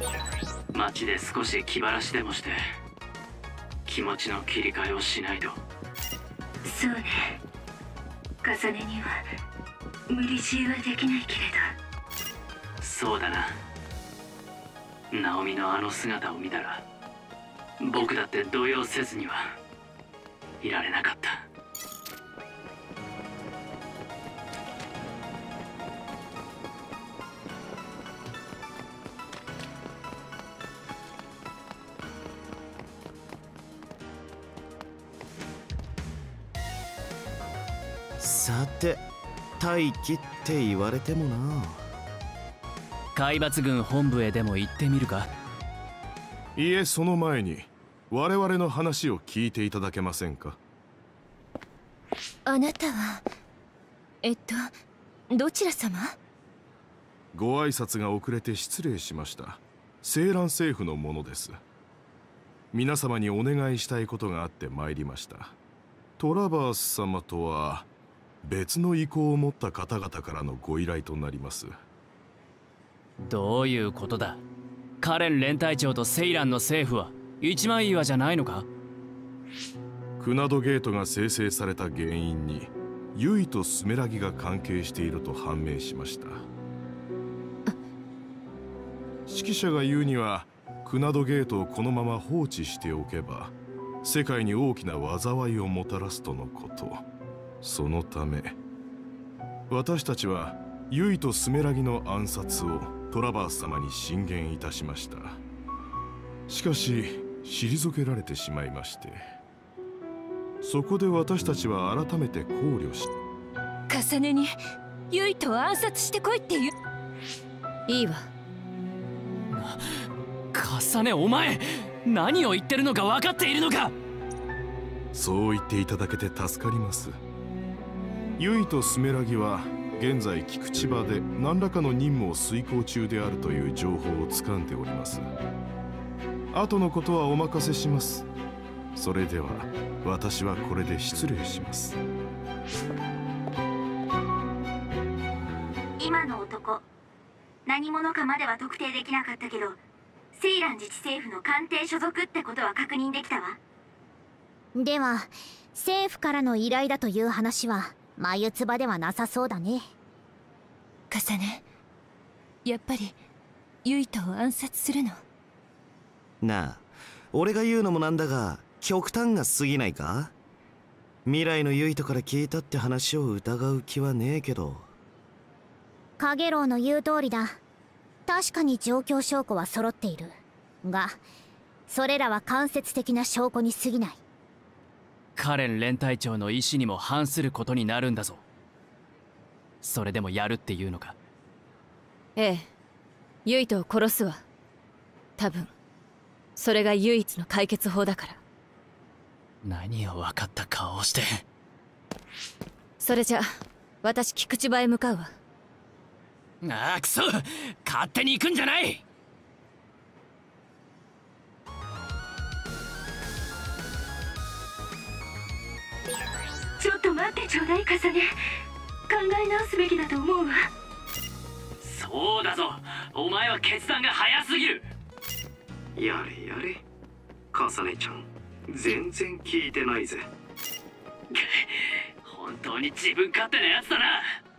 街で少し気晴らしでもして気持ちの切り替えをしないと。 そうね、重ねには無理強いはできないけれど。そうだな。ナオミのあの姿を見たら僕だって動揺せずにはいられなかった。 さて待機って言われてもな。 海抜軍本部へでも行ってみるか。 いえ、その前に我々の話を聞いていただけませんか。 あなたはどちら様？ ご挨拶が遅れて失礼しました。青蘭政府の者です。皆様にお願いしたいことがあって参りました。トラバース様とは別の意向を持った方々からのご依頼となります。 どういうことだ。カレン連隊長とセイランの政府は一枚岩じゃないのか。 クナドゲートが生成された原因にユイとスメラギが関係していると判明しました。指揮者が言うにはクナドゲートをこのまま放置しておけば世界に大きな災いをもたらすとのこと。そのため私たちはユイとスメラギの暗殺をトラバース様に進言いたしました。しかし退けられてしまいまして、そこで私たちは改めて考慮し、 重ねにユイと暗殺してこいって言う。いいわ。 重ね、お前何を言ってるのか分かっているのか。 そう言っていただけて助かります。ユイとスメラギは現在菊池場で何らかの任務を遂行中であるという情報を掴んでおります。後のことはお任せします。それでは私はこれで失礼します。 今の男何者かまでは特定できなかったけど、セイラン自治政府の官邸所属ってことは確認できたわ。 では政府からの依頼だという話は眉唾ではなさそうだね。 重ね、やっぱりユイトを暗殺するの？ なあ、俺が言うのもなんだが極端が過ぎないか。未来のユイトから聞いたって話を疑う気はねえけど。 カゲロウの言う通りだ。確かに状況証拠は揃っているが、それらは間接的な証拠に過ぎない。 カレン連隊長の意思にも反することになるんだぞ。それでもやるっていうのか。 ええ、ユイトを殺すわ。多分それが唯一の解決法だから。 何を分かった顔をして。 それじゃ私菊池場へ向かうわ。 ああ、くそ、勝手に行くんじゃない。 ちょっと待ってちょうだい、重ね。考え直すべきだと思うわ。 そうだぞ、お前は決断が早すぎる。 やれやれ、重ねちゃん全然聞いてないぜ。 本当に自分勝手なやつだな。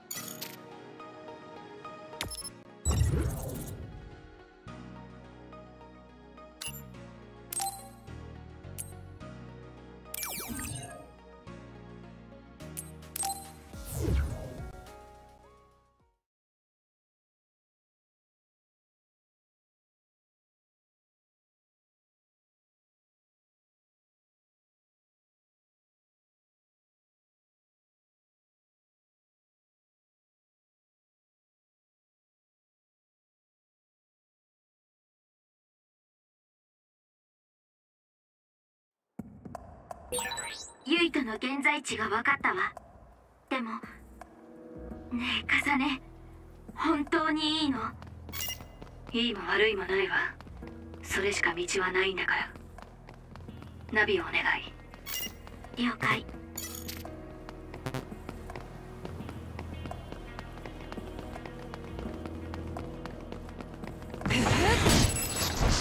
ユイトの現在地が分かったわ。でもねえ重ね、本当にいいの？いいも悪いもないわ。それしか道はないんだから。ナビをお願い。了解。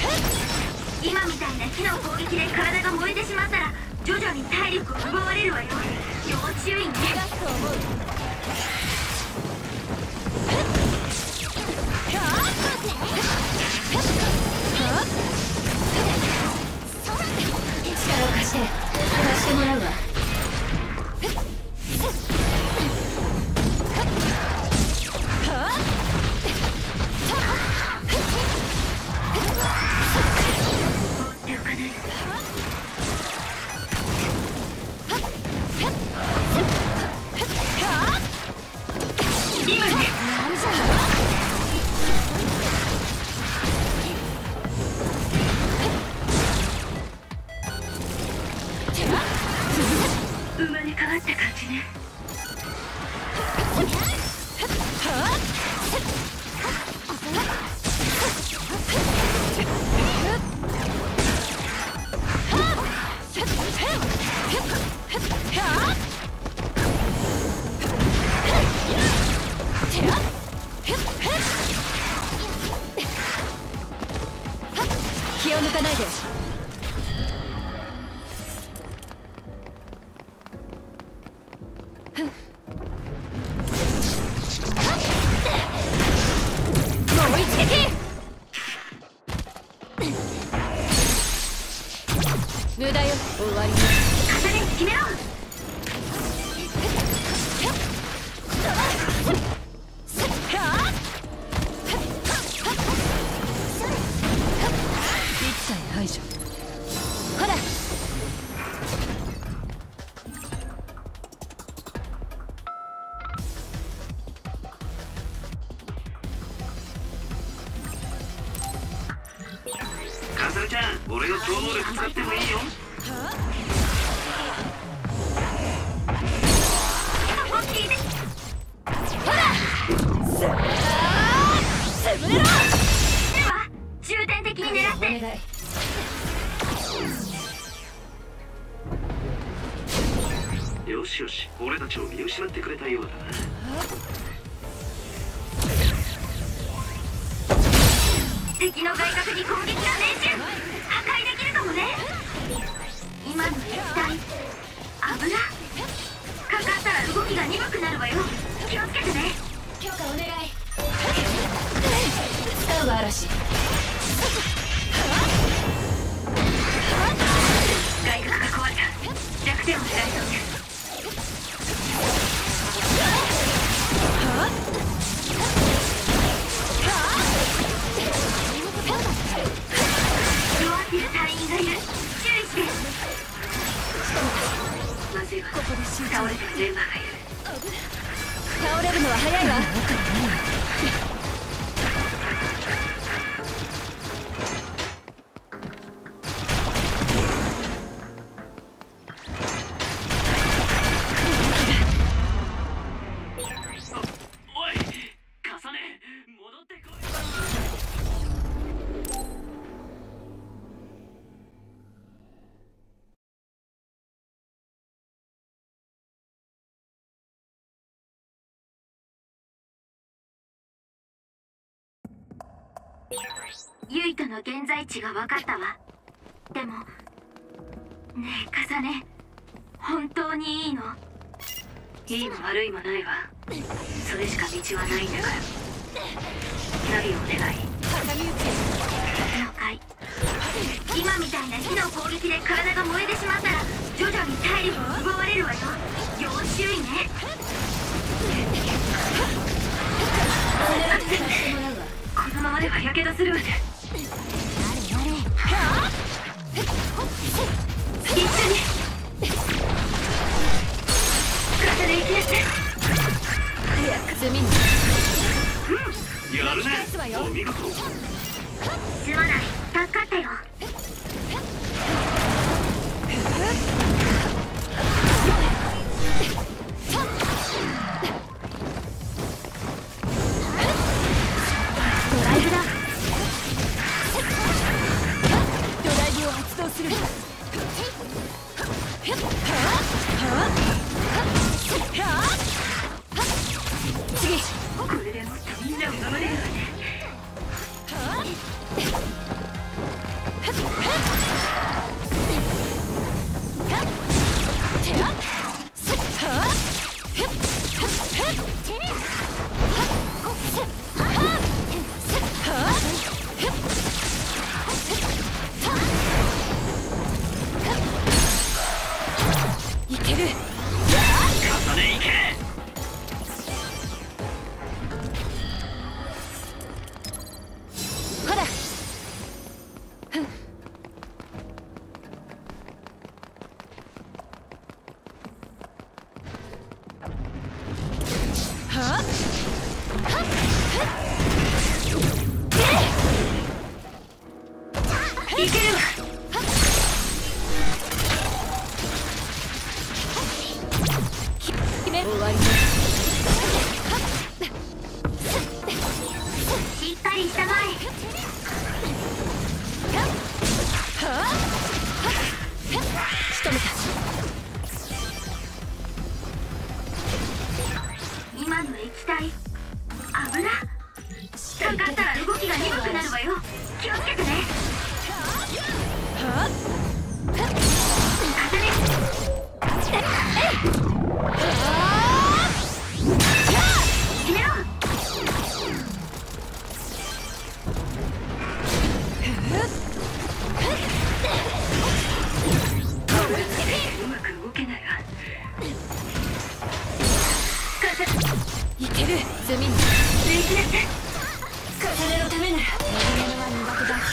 今みたいな火の攻撃で体が燃えてしまったら徐々に体力を奪われるわよ。要注意ね。 力を貸してもらうわ。 生まれ変わった感じね。 気を抜かないで。もう一撃。無駄よ。終わりね。 肩で決めろ。 排除。ほら。 カサルちゃん、俺の超能力使ってもいいよ。 ほら。潰れろ。では重点的に狙って。 お願い。 よしよし、俺たちを見失ってくれたようだな。 敵の外角に攻撃が命中。破壊できるかもね。今の液体危な。かかったら動きが鈍くなるわよ。気をつけてね。 強化お願い。使うわ嵐。 外角が壊れた。弱点を狙いそうです。弱ってる隊員がいる。注意して。まずいわ。倒れてるメンバーがいる。 倒れるのは早いわ。 おい、重ね、戻ってこい。 ユイとの現在地が分かったわ。でもねえカサネ、本当にいいの？ いいも悪いもないわ。それしか道はないんだから。ナビをお願い。 了解。今みたいな火の攻撃で体が燃えてしまったら徐々に体力を奪われるわよ。要注意ね。このままではやけどするわね。一緒に体で行きなさい。 早く積みに。 やるね。お見事。 すまない、助かったよ。ドライブだ。 ドライブを発動する。次。 これでもっとみんなを守れるわね。 いけるわ。 決め終わり。 しっかりしたまえ。 仕留めた。 今の液体油かかったら動きが鈍くなるわよ。気をつけてね。決めろ。うまく動けないわ。 いける。罪に平気だって。 重ねのためなら右目は苦手だ。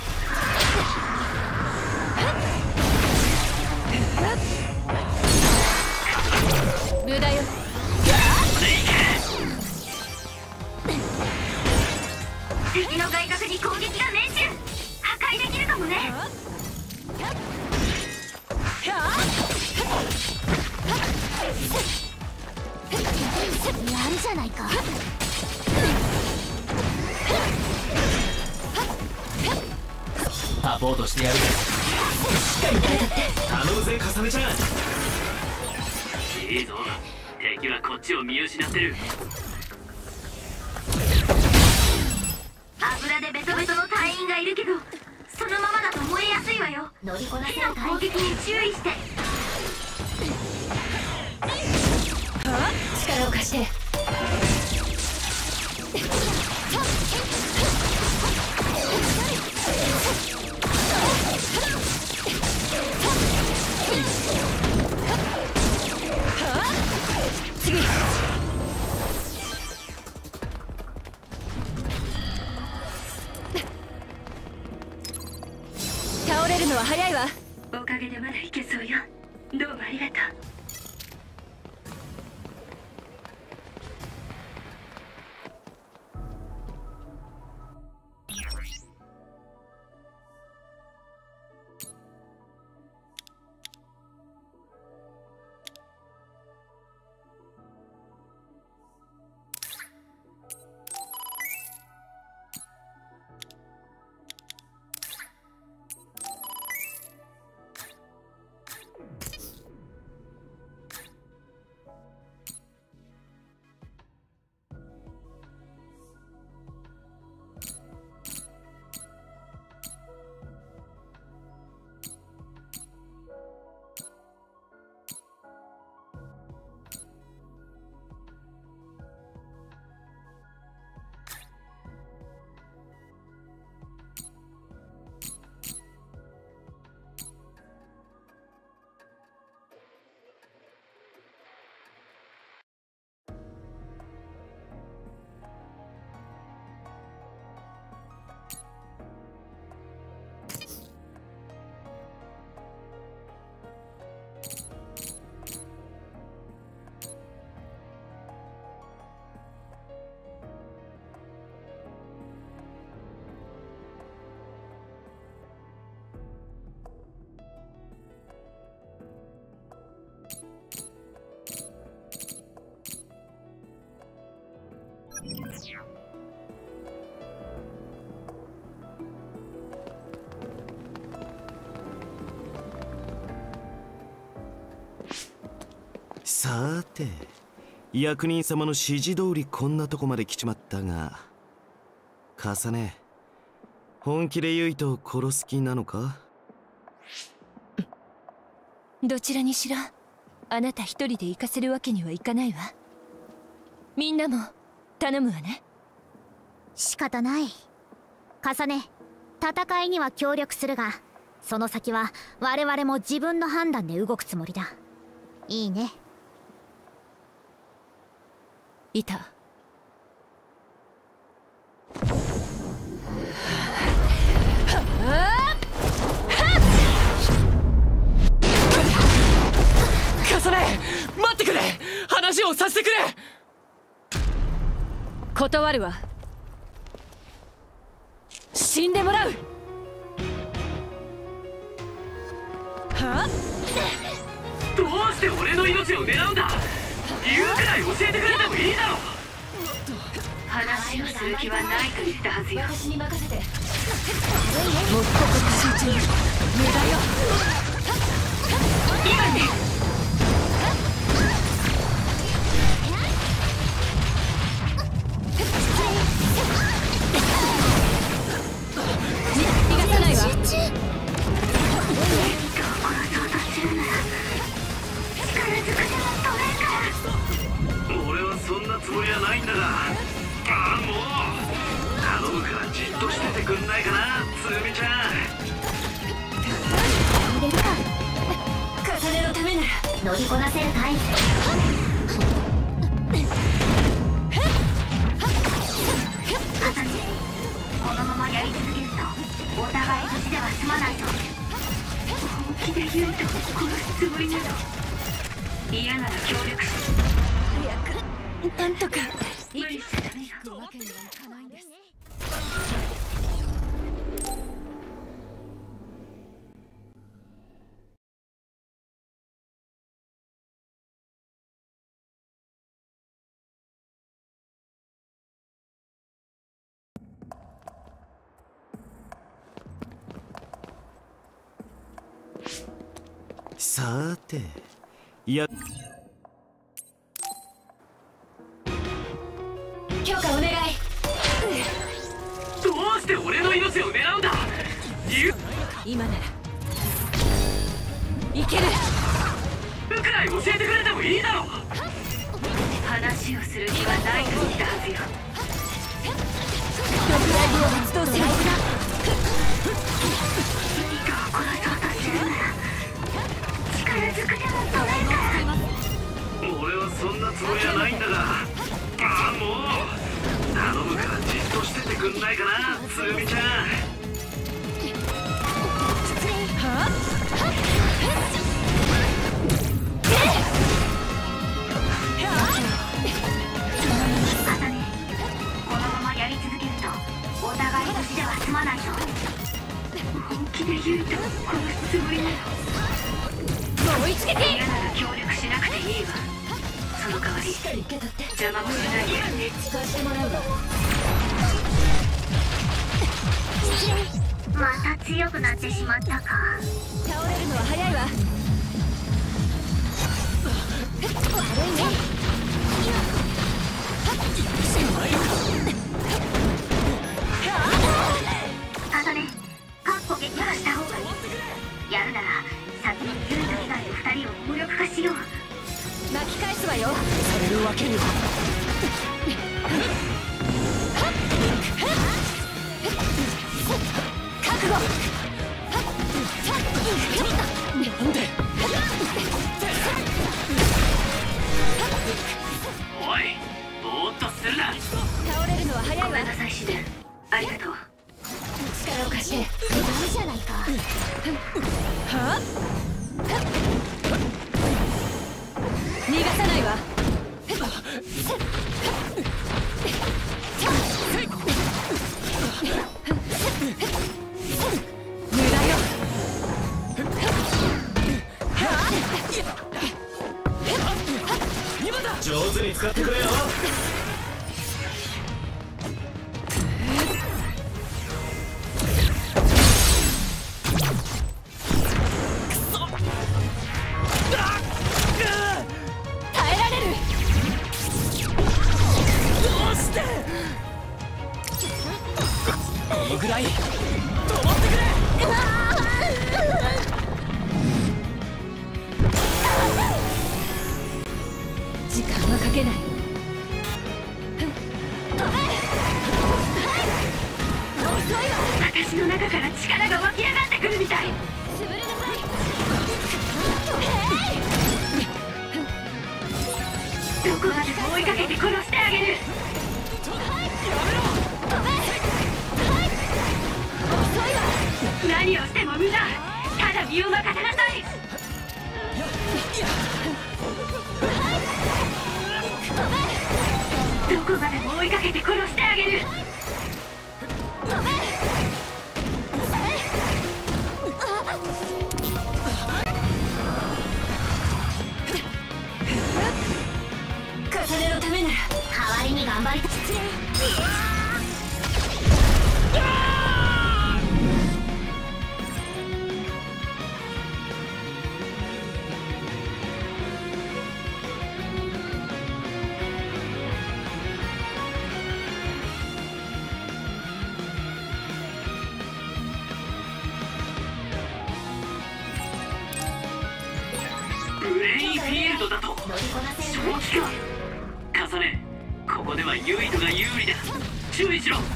無駄よ。 敵の外角に攻撃が命中。破壊できるかもね。 やるじゃないか。 サポートしてやる。頼むぜカサメちゃん。 いいぞ、敵はこっちを見失ってる。 油でベトベトの隊員がいるけど、そのままだと燃えやすいわよ。 乗りこなせるかい。 火の攻撃に注意して。 力を貸して。次。倒れるのは早いわ。 おかげでまだいけそうよ。どうもありがとう。 さーて、役人様の指示通りこんなとこまで来ちまったが、カサネ、本気でユイトを殺す気なのか？ どちらにしろあなた一人で行かせるわけにはいかないわ。みんなも頼むわね。 仕方ない。カサネ、戦いには協力するが、その先は我々も自分の判断で動くつもりだ。いいね。 いた。 カサネ、待ってくれ。話をさせてくれ。 断るわ。死んでもらう。 どうして俺の命を狙うんだ。言うくらい教えてくれてもいいだろ。 話をする気はないと言ったはずよ。 私に任せて。もうここで集中。無駄よ。 今ね。 逃がさないわ。 俺はそんなつもりはないんだが、もう頼むからじっとしててくんないかな、つぐみちゃん。 入れるか。 重ねのためなら乗りこなせるかい。 このままやり続けるとお互い無事では済まないぞ。本気でユイトを殺すつもりなの。嫌なら協力し。 早くなんとか。 無理しちゃダメよ。 ってわけにはいかないんです。 さーて、いや許可お願い。 どうして俺の命を狙うんだ。 今ならいける。 言うくらい教えてくれてもいいだろ。 話をする気はないと言ったはずよ。 6大部を発動する。 人を殺そうとするなら力ずくでも止めるから。 俺はそんなつもりはないんだが、もう頼むからじっとしててくんないかな、つぐみちゃん。 あとね、このままやり続けるとお互い無事では済まないぞ。本気でユイトを殺すつもりなの。 追いつけて。 嫌なら協力しなくていいわ。その代わり邪魔もしないでやって。 使わせてもらうわ。 また強くなってしまったか。 倒れるのは早いわ。悪いね。 あとね、カッコ撃破した方がいい。やるなら先にユイト以外の2人を無力化しよう。 巻き返すわよ。 されるわけには。 覚悟。 なんで。 おい、ぼーっとするな。 倒れるのは早いわごめん。なさいシデン、ありがとう。 力を貸して。 ダメじゃないか。 はあ。逃がさないわ。無駄よ。 上手に使ってくれよ。 耐えられる。 どうしていいぐらい止まってくれ。 時間はかけない。 私の中から力が湧き上がってくるみたい。 潰れなさい。 どこまでも追いかけて殺してあげる。何をしても無駄。ただ身を任せなさい。どこまでも追いかけて殺してあげる。 ブレインフィールドだと。正気か。重ね、ここではユイトが有利だ。注意しろ。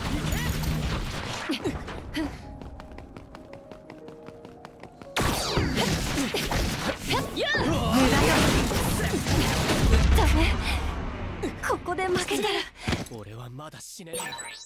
ダメ、ここで負けたら俺はまだ死ねない。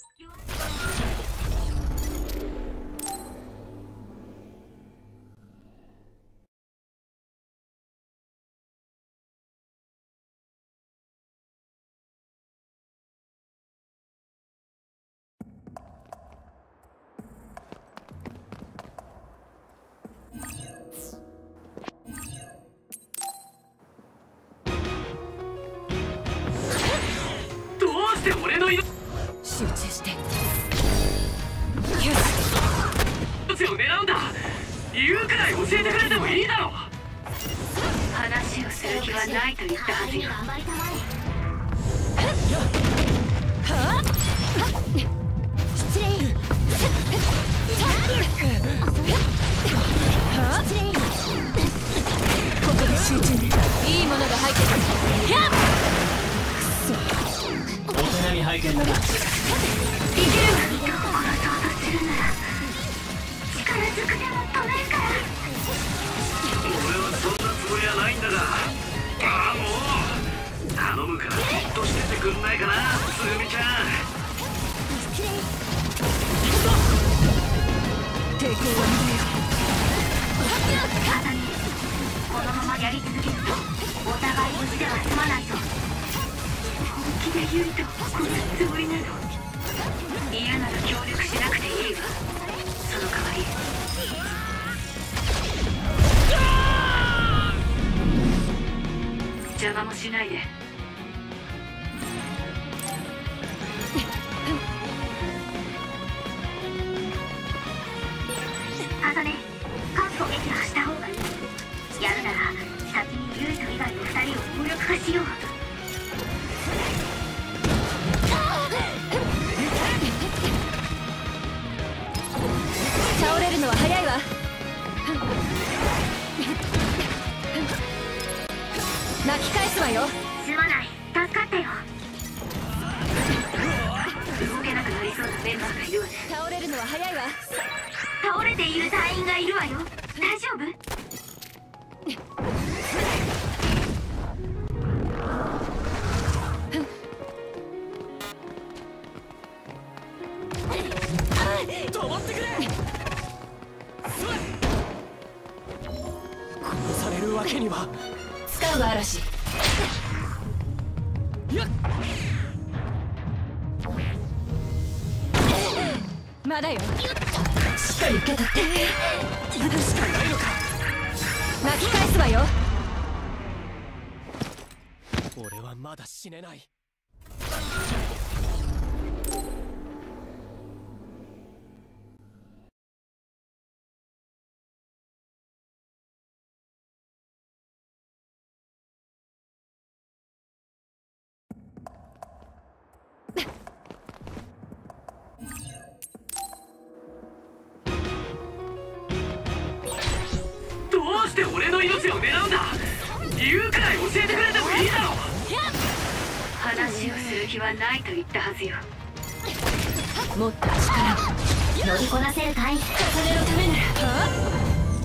俺の命集中して。よを狙うんだ。言うくらい教えてくれてもいいだろう。 話をする気はないと言ったはずよ。 失礼。 ここで集中ね。いいものが入ってる。 大人に拝見だな。 いける。人を殺そうとするなら力ずくでも止めるから。 俺はそんなつもりはないんだが。ああ、もう頼むからじっとしててくんないかな、つぐみちゃん。 抵抗は見てよ。 朝にこのままやり続けるとお互い無事では済まないぞ。本気でユイと殺すつもりなの。嫌なら協力しなくていいわ。その代わり邪魔もしないで。朝ね、カッコ撃破した方がいい。やるなら先にユイト以外の2人を無力化しよう。 倒れるのは早いわ。巻き返すわよ。 すまない、助かったよ。動けなくなりそうなメンバーがいるわね。 倒れるのは早いわ。 倒れている隊員がいるわよ。大丈夫？ 止まってくれ。殺されるわけには。 使うわ、嵐。まだよ。しっかり受け取って。 行くしかないのか。 巻き返すわよ。 俺はまだ死ねない。 どうして俺の命を狙うんだ。言うくらい教えてくれてもいいだろう。 話をする気はないと言ったはずよ。 もっと力を乗りこなせるかい？ 重ねのためなら。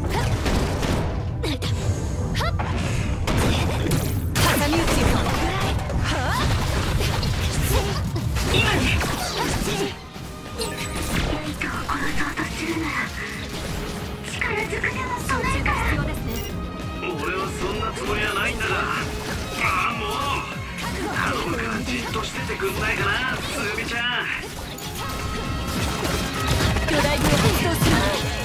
挟み撃ちよ。 今ね。ユイトを殺そうとするなら力ずくでも止めるから。 俺はそんなつもりはないんだが。ああ、もう頼むからじっとしててくんないかな、つぐみちゃん。 巨大軍を発動する。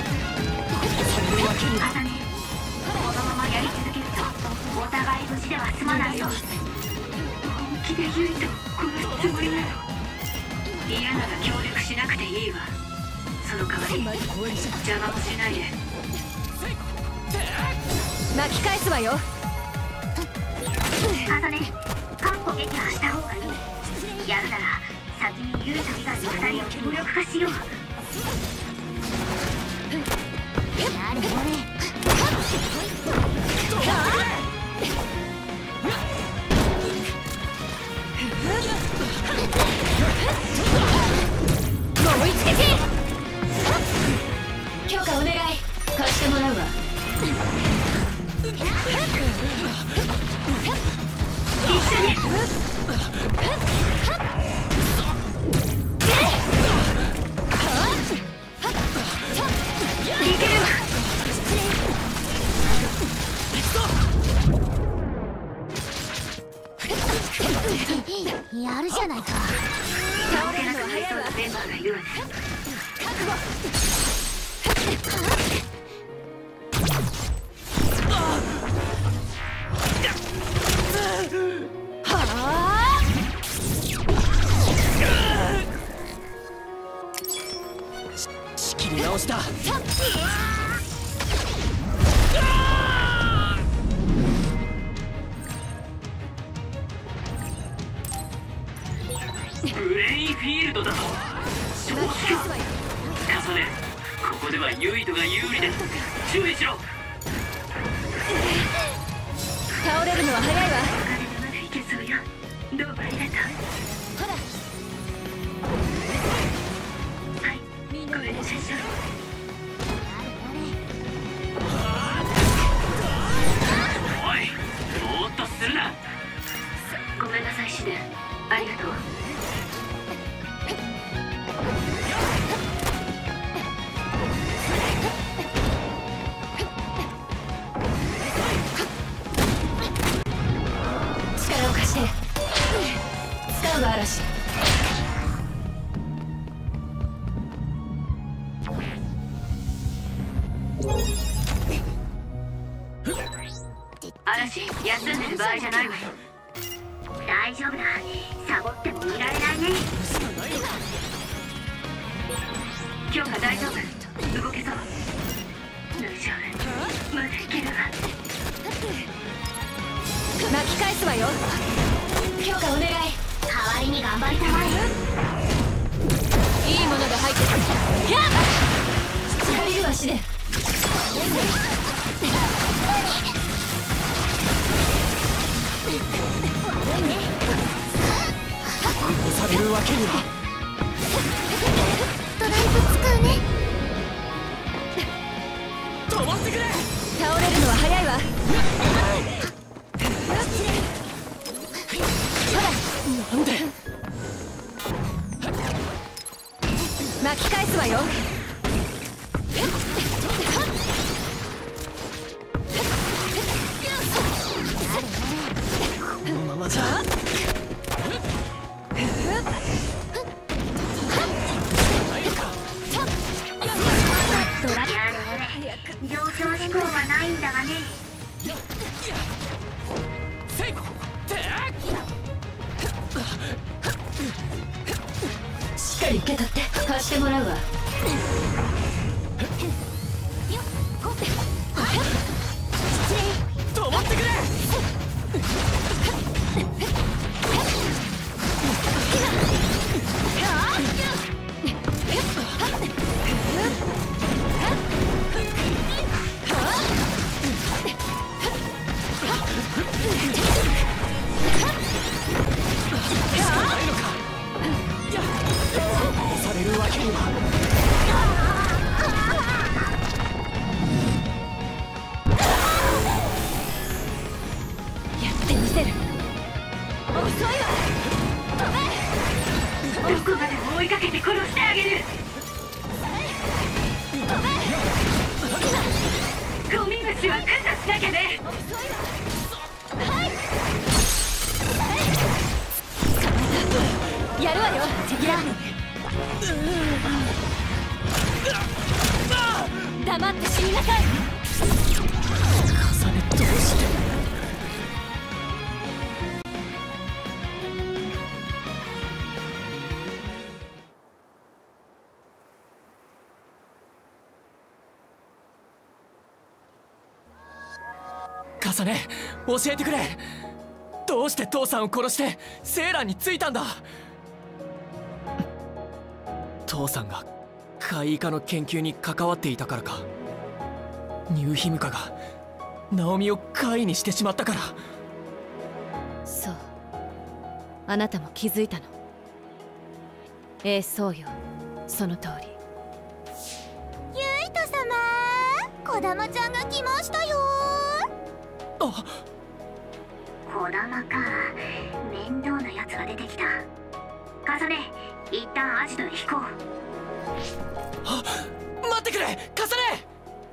朝ね、このままやり続けるとお互い無事では済まないぞ。本気でユイトを殺すつもりなの。嫌なら協力しなくていいわ。その代わり邪魔もしないで。 巻き返すわよ。 朝ね、カッコ撃破した方がいい。やるなら先にユイト以外の2人を無力化しよう。 やれやれ。 許可お願い。貸してもらうわ。一緒に。いけるわ。 やるじゃないか。 倒れなくなりそうなメンバーがいるわね。 覚悟。 仕切り直した。 ブレインフィールドだぞ。正気か。重ね、ここではユイトが有利で注意しろ。 倒れるのは早いわ。 まだいけそうよ。どうもありがとう。 ほら、 はい、これで最初。 おい、ぼーっとするな。 ごめんなさいシデン、ありがとう。 力を貸して。使うわ嵐。 嵐、休んでる場合じゃないわよ。大丈夫だ、サボってもいられないね。今日は大丈夫、動けそう。大丈夫、まだいけるわ。 巻き返すわよ。許可お願い。 代わりに頑張りたまえ。 いいものが入ってる。やっ借りるわシデン。 押されるわけには。 ドライブ使うね。 止まってくれ。 倒れるのは早いわ。 なんで。 巻き返すわよ。 このままじゃ。 ドラ上昇志向はないんだがね。 せいてしっかり受け取って貸してもらうわ。 止まってくれ。押されるわけには。 やってみせる。遅いわ。 どこまでも追いかけて殺してあげる。ゴミ虫は駆除しなきゃね。 やるわよ敵だ。黙って死になさい。 重ねどうして。重ね、教えてくれ。どうして父さんを殺してセーラーについたんだ。父さんが怪異化の研究に関わっていたからか。ニューヒムカがナオミを怪異にしてしまったから。 そう、あなたも気づいたの。そうよ、その通り。 ユイト様、 小玉ちゃんが来ましたよ。 あ、 小玉か。面倒なやつが出てきた。カサネ、一旦アジトへ引こう。 待ってくれカサネ。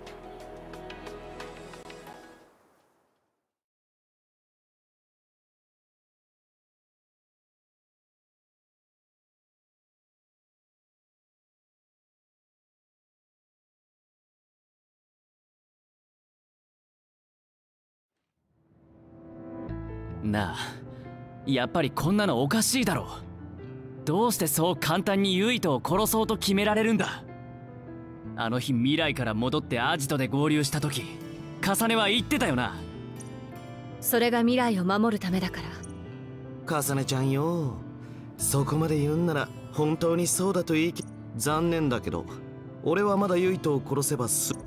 なあ、やっぱりこんなのおかしいだろ。どうしてそう簡単にユイトを殺そうと決められるんだ。あの日未来から戻ってアジトで合流した時、カサネは言ってたよな。 それが未来を守るためだから。 カサネちゃんよ、そこまで言うんなら本当にそうだと言い切。残念だけど俺はまだユイトを殺せば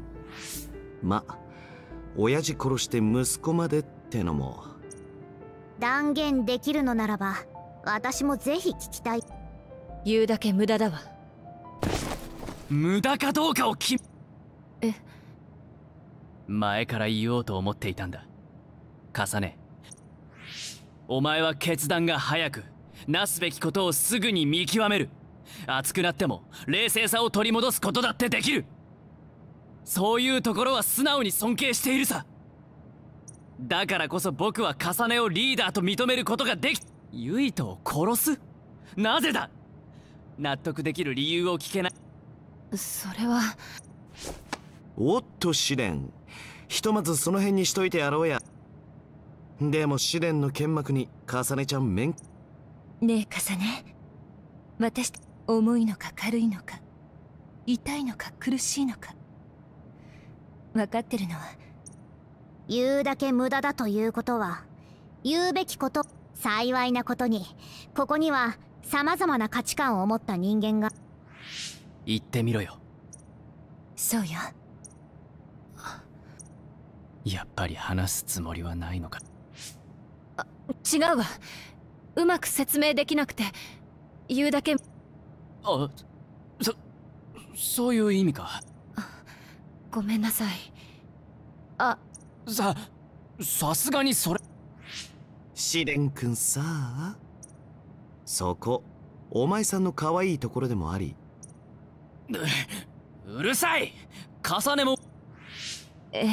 親父殺して息子までってのも。 断言できるのならば私もぜひ聞きたい。 言うだけ無駄だわ。 無駄かどうかをえ、 前から言おうと思っていたんだ。カサネ、お前は決断が早く、なすべきことをすぐに見極める。熱くなっても冷静さを取り戻すことだってできる。そういうところは素直に尊敬しているさ。だからこそ僕はカサネをリーダーと認めることができ。ユイトを殺す？なぜだ？納得できる理由を聞けない。 それは。 おっと試練、ひとまずその辺にしといてやろうや。でも試練の剣幕にカサネちゃんねえカサネ、私重いのか軽いのか、痛いのか苦しいのか分かってるのは。 言うだけ無駄だということは言うべきこと。幸いなことにここには様々な価値観を持った人間が。 言ってみろよ。 そうよ。 やっぱり話すつもりはないのか。 違うわ。うまく説明できなくて言うだけ。 そういう意味か。 ごめんなさい。 さすがにそれ。 試練くんさ、そこお前さんの可愛いところでもあり。 うるさい。カサネも。 ええ、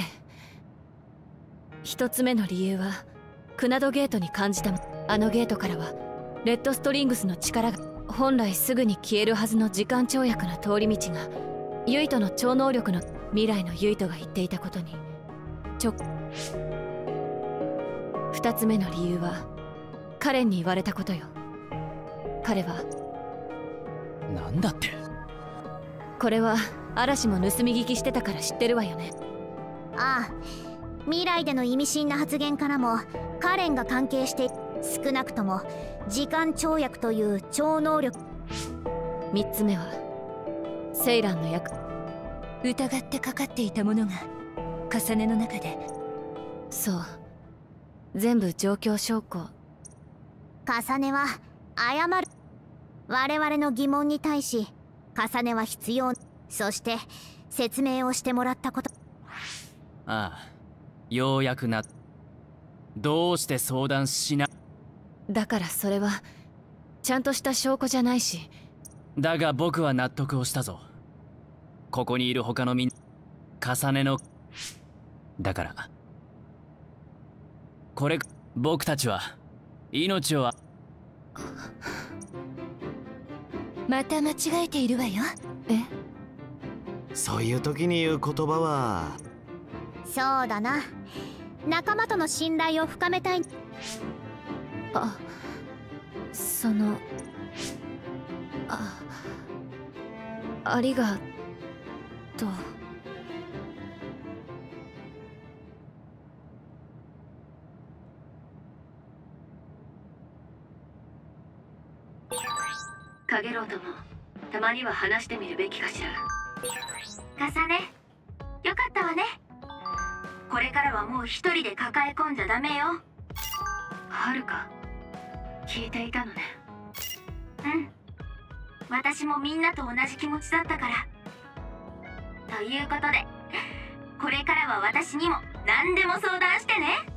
一つ目の理由はクナドゲートに感じた。あのゲートからはレッドストリングスの力が、本来すぐに消えるはずの時間跳躍の通り道がユイトの超能力の未来のユイトが言っていたことに二つ目の理由はカレンに言われたことよ。彼は。 なんだって。 これは嵐も盗み聞きしてたから知ってるわよね。 ああ、未来での意味深な発言からもカレンが関係して、少なくとも時間跳躍という超能力。 三つ目はセイランの役。 疑ってかかっていたものが重ねの中で。 そう、全部状況証拠。 重ねは謝る。我々の疑問に対し重ねは必要、そして説明をしてもらったこと。 ああ、ようやくな。どうして相談しな。 だからそれはちゃんとした証拠じゃないし。 だが僕は納得をしたぞ。ここにいる他のみんな重ねの。だからこれ僕たちは命を。 また間違えているわよ。 そういう時に言う言葉は。 そうだな、仲間との信頼を深めたい。 ありがとう。 カゲロウともたまには話してみるべきかしら。カサネ、よかったわね。これからはもう一人で抱え込んじゃダメよ。はるか、聞いていたのね。うん、私もみんなと同じ気持ちだったから。ということでこれからは私にも何でも相談してね。